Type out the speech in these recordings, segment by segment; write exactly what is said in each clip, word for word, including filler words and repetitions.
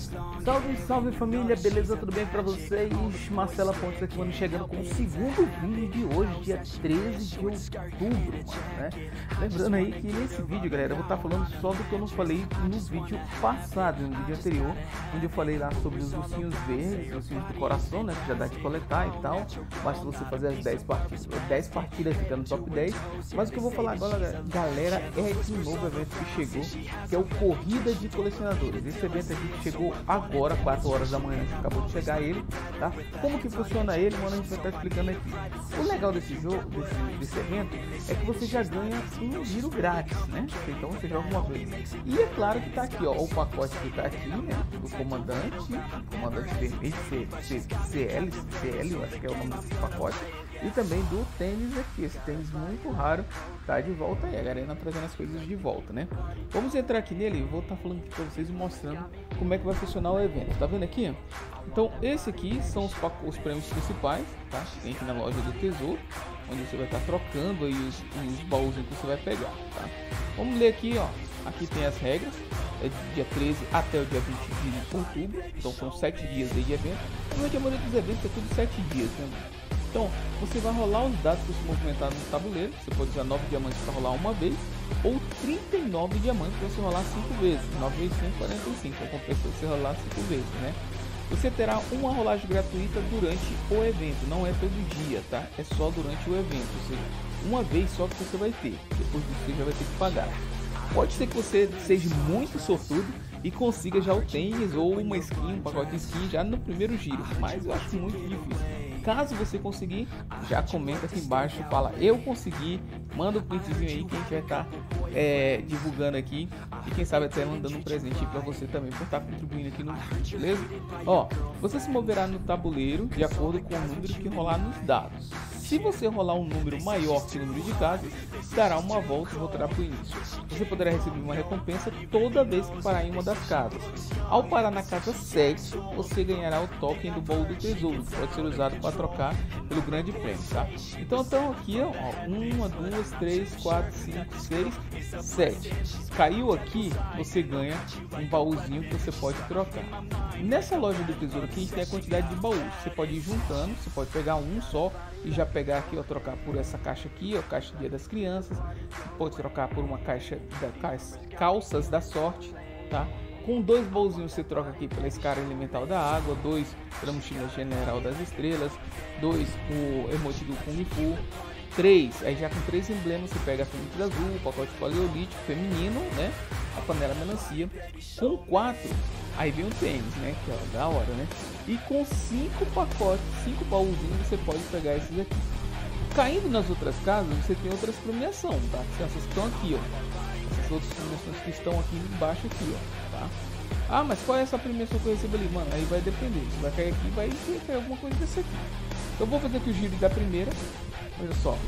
Salve, salve família, beleza? Tudo bem pra vocês? Marcela Pontes aqui, mano, chegando com o segundo vídeo de hoje, dia treze de outubro, mano, né? Lembrando aí que nesse vídeo, galera, eu vou estar falando só do que eu não falei no vídeo passado, no vídeo anterior, onde eu falei lá sobre os ursinhos verdes, os ursinhos do coração, né? Que já dá de coletar e tal. Basta você fazer as dez partidas, dez partidas fica no top dez. Mas o que eu vou falar agora, galera, é de um novo evento que chegou, que é o Corrida de Colecionadores. Esse evento aqui chegou agora, quatro horas da manhã, acabou de chegar ele, tá? Como que funciona ele, mano, a gente vai estar explicando aqui. O legal desse jogo, desse, desse evento, é que você já ganha um giro grátis, né? Então você joga uma vez. E é claro que tá aqui, ó, o pacote que tá aqui, né? Do comandante, comandante vermelho, C, C, CL, CL, eu acho que é o nome desse pacote. E também do tênis aqui, esse tênis muito raro, tá de volta aí, a Garena trazendo as coisas de volta, né? Vamos entrar aqui nele e vou estar falando aqui pra vocês e mostrando como é que vai funcionar o evento, tá vendo aqui? Então esse aqui são os, os prêmios principais, tá? Tem aqui na loja do tesouro, onde você vai estar trocando aí os, os baús que você vai pegar, tá? Vamos ler aqui, ó, aqui tem as regras, é do dia treze até o dia vinte de outubro, então são sete dias aí de evento. Normalmente a maioria dos eventos é tudo sete dias, né? Então, você vai rolar os dados para se movimentar no tabuleiro. Você pode usar nove diamantes para rolar uma vez, ou trinta e nove diamantes para você rolar cinco vezes. nove vezes cinco, quarenta e cinco. Então, compensa você rolar cinco vezes, né? Você terá uma rolagem gratuita durante o evento. Não é todo dia, tá? É só durante o evento. Ou seja, uma vez só que você vai ter. Depois disso, você já vai ter que pagar. Pode ser que você seja muito sortudo e consiga já o tênis ou uma skin, um pacote de skin já no primeiro giro. Mas eu acho muito difícil. Caso você conseguir, já comenta aqui embaixo, fala eu consegui, manda um printzinho aí que a gente vai estar é, divulgando aqui e quem sabe até mandando um presente para você também por estar contribuindo aqui no vídeo, beleza? Ó, você se moverá no tabuleiro de acordo com o número que rolar nos dados. Se você rolar um número maior que o número de casas, dará uma volta e voltará para o início. Você poderá receber uma recompensa toda vez que parar em uma das casas. Ao parar na casa sete, você ganhará o token do baú do tesouro, que pode ser usado para trocar pelo grande prêmio, tá? Então, então aqui, ó, uma, duas, três, quatro, cinco, seis, sete. Caiu aqui, você ganha um baúzinho que você pode trocar. Nessa loja do tesouro aqui, a gente tem a quantidade de baús. Você pode ir juntando, você pode pegar um só e já pegar aqui, ó, trocar por essa caixa aqui, ó, caixa Dia das Crianças. Você pode trocar por uma caixa da calças da sorte, tá? Com dois baúzinhos você troca aqui pela escara elemental da água, dois pela mochila general das estrelas, dois o emote do Kung Fu, três, aí já com três emblemas você pega a Fênix Azul, o pacote paleolítico feminino, né? A panela melancia. Com quatro, aí vem o tênis, né? Que é da hora, né? E com cinco pacotes, cinco baúzinhos você pode pegar esses aqui. Caindo nas outras casas, você tem outras premiações, tá? Essas estão aqui, ó. Essas outras premiações que estão aqui embaixo aqui, ó, tá? Ah, mas qual é essa premiação que eu recebo ali? Mano, aí vai depender. Você vai cair aqui, vai cair alguma coisa dessa aqui. Então eu vou fazer aqui o giro da primeira. Olha só.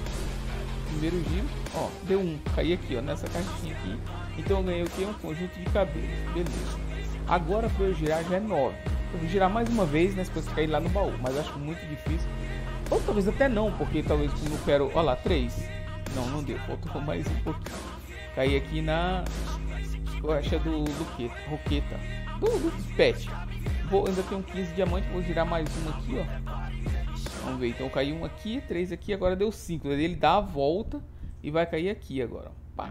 Primeiro giro, ó, deu um. Caí aqui, ó, nessa caixinha aqui. Então eu ganhei o que? Um conjunto de cabelo. Beleza. Agora para eu girar já é nove. Eu vou girar mais uma vez, né? Depois cair lá no baú. Mas acho muito difícil. Ou talvez até não, porque talvez como eu quero. Olha lá, três. Não, não deu. Faltou mais um pouquinho. Caí aqui na caixa do, do que? Roqueta. Do, do pet. Vou, ainda tenho quinze diamantes. Vou girar mais uma aqui, ó. Vamos ver. Então caiu um aqui, três aqui. Agora deu cinco. Ele dá a volta e vai cair aqui agora. Pá.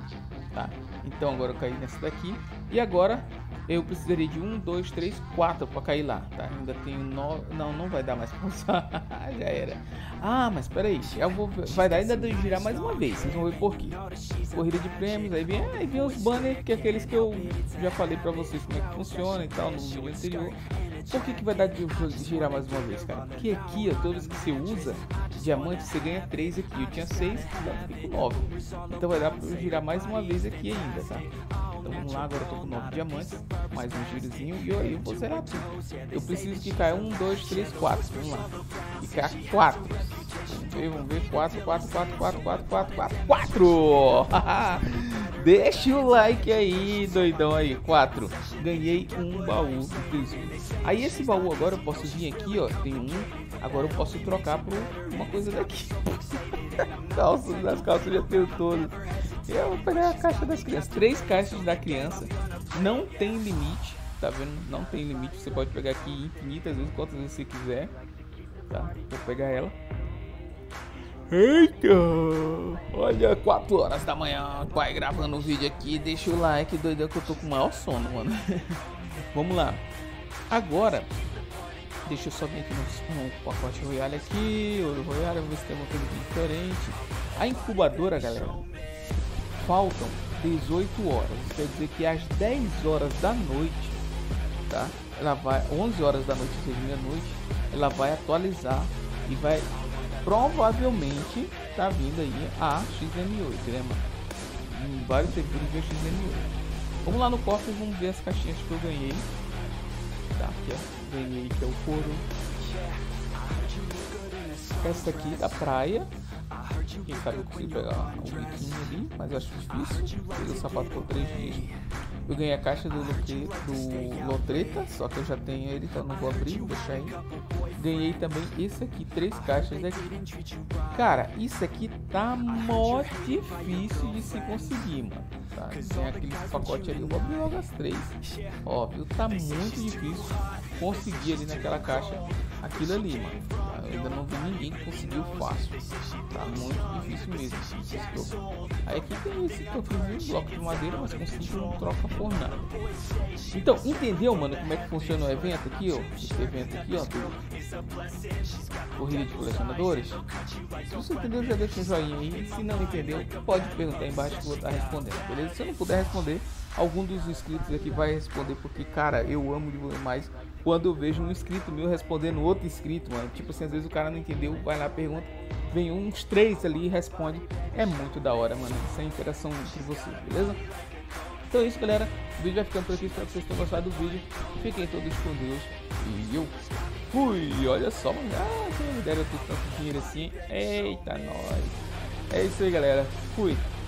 Tá. Então agora eu caí nessa daqui. E agora eu precisaria de um, dois, três, quatro para cair lá. Tá? Ainda tenho nove. Não, não vai dar mais pra usar. Já era. Ah, mas espera aí. Eu vou... Vai dar ainda de girar mais uma vez. Vocês vão ver por quê. Corrida de prêmios. Aí vem, aí vem os banners, que é aqueles que eu já falei pra vocês como é que funciona e tal no vídeo anterior. Por que que vai dar de girar mais uma vez, cara? Porque aqui, ó, todos que você usa diamante, você ganha três aqui. Eu tinha seis, então fica com nove. Então vai dar pra eu girar mais uma vez aqui ainda, tá? Então vamos lá, agora eu tô com nove diamantes. Mais um girozinho e aí eu vou zerar tudo. Eu preciso que caia um, dois, três, quatro. Vamos lá. E caia quatro. Vamos ver, vamos ver. quatro, quatro, quatro, quatro, quatro, quatro, quatro, quatro! Deixa o like aí, doidão aí. quatro. Ganhei um baú do tesouro. Aí esse baú agora eu posso vir aqui, ó. Tem um. Agora eu posso trocar por uma coisa daqui. Calças, das calças já tenho todas. Eu vou pegar a caixa das crianças. Três caixas da criança. Não tem limite. tá vendo? Não tem limite, você pode pegar aqui infinitas vezes, quantas vezes você quiser, tá? Vou pegar ela. Eita! Olha, quatro horas da manhã, pai gravando o vídeo aqui. Deixa o like, doidão, que eu tô com o maior sono, mano. Vamos lá. Agora, deixa eu só vir aqui no, no pacote Royale aqui. Ouro Royale, vamos ver se tem uma coisa diferente. A incubadora, galera, faltam dezoito horas. Isso quer dizer que às dez horas da noite, tá? Ela vai, onze horas da noite, seja meia-noite, ela vai atualizar e vai... provavelmente tá vindo aí a X M oito, né, mano? Em vários servidores de X M oito. Vamos lá no cofre e vamos ver as caixinhas que eu ganhei. Tá, aqui ó, ganhei que é o couro. Essa aqui da praia. Quem sabe eu consigo pegar um biquinho ali, mas eu acho difícil. Peguei o sapato por três dias. Eu ganhei a caixa do, do Lotreta, só que eu já tenho ele, então não vou abrir, vou deixar aí. Ganhei também esse aqui, três caixas aqui. Cara, isso aqui tá mó difícil de se conseguir, mano. Tá? Tem aquele pacote ali, eu vou abrir logo as três. Óbvio, tá muito difícil conseguir ali naquela caixa aquilo ali, mano. Tá? Eu ainda não vi ninguém que conseguiu fácil. Tá muito difícil mesmo. Aí aqui tem esse toquezinho, bloco de madeira, mas consigo não troca por nada. Então, entendeu, mano, como é que funciona o evento aqui, ó? Esse evento aqui, ó, do Corrida de Colecionadores. Se você entendeu, já deixa um joinha aí. Se não entendeu, pode perguntar aí embaixo que eu vou estar respondendo, beleza? Se eu não puder responder, algum dos inscritos aqui vai responder, porque, cara, eu amo demais quando eu vejo um inscrito meu respondendo outro inscrito, mano. Tipo assim, às vezes o cara não entendeu, vai lá, pergunta, vem uns três ali e responde. É muito da hora, mano, essa interação entre vocês, beleza? Então é isso, galera. O vídeo vai ficando por aqui. Espero que vocês tenham gostado do vídeo. Fiquem todos com Deus. E eu fui. Olha só, mano. Ah, quem me dera ter tanto dinheiro assim. Eita, nós. É isso aí, galera. Fui.